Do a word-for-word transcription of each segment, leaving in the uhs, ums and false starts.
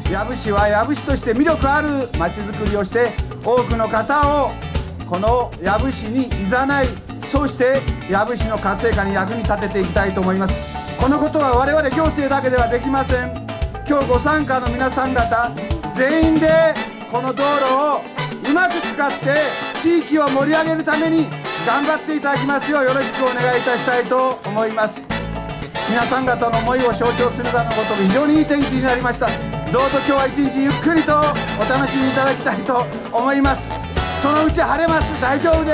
養父市は養父市として魅力あるまちづくりをして、多くの方をこの養父市にいざない、そうして養父市の活性化に役に立てていきたいと思います。このことは我々行政だけではできません。今日ご参加の皆さん方全員でこの道路をうまく使って地域を盛り上げるために頑張っていただきますようよろしくお願いいたしたいと思います。皆さん方の思いを象徴するかのごとく非常にいい天気になりました。どうぞ今日は一日ゆっくりとお楽しみいただきたいと思います。そのうち晴れます。大丈夫です。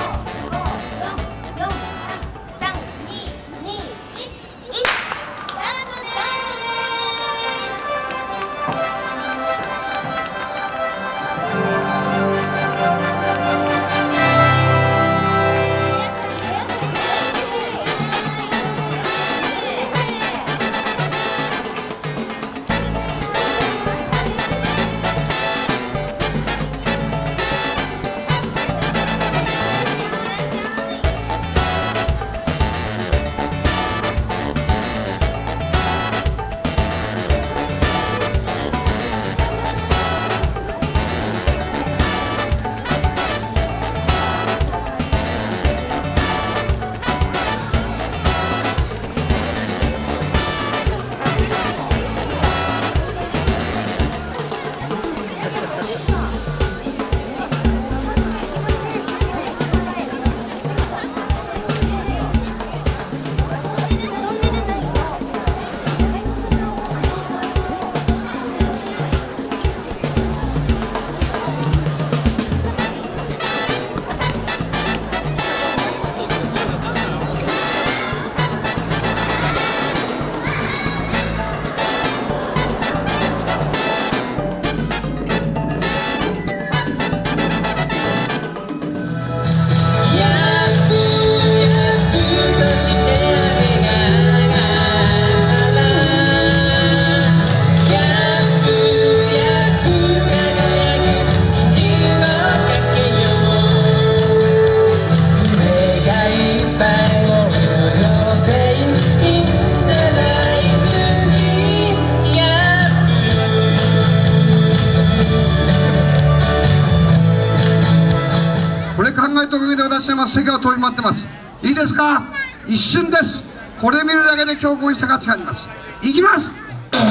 席が飛び回ってます。いいですか？一瞬です。これ見るだけで今日ご一緒が違います。いきます。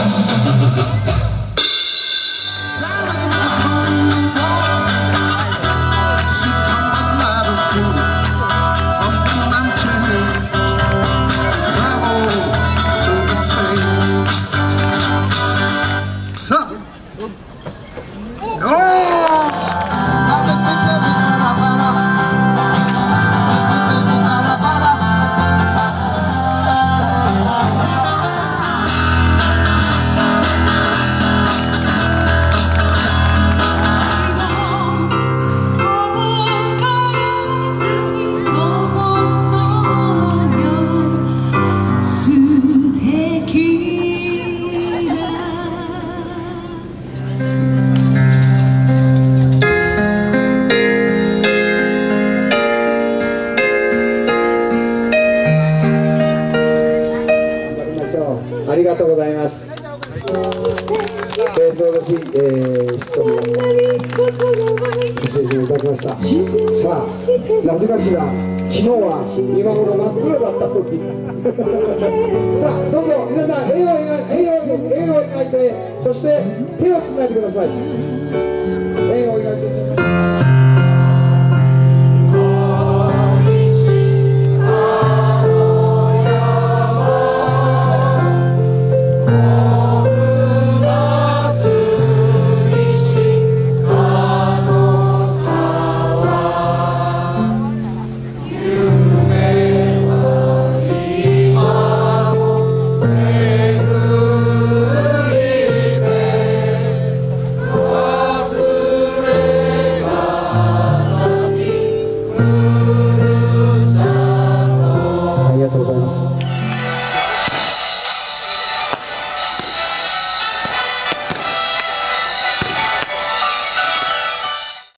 さありがとうございます。えー、そうですし、えー、質問ご清聴いただきました。さあ、なぜかしら、昨日は今頃真っ暗だった時。さあ、どうぞ皆さん、絵を描い絵を絵を描いて、そして手をつないでください。絵を描いて。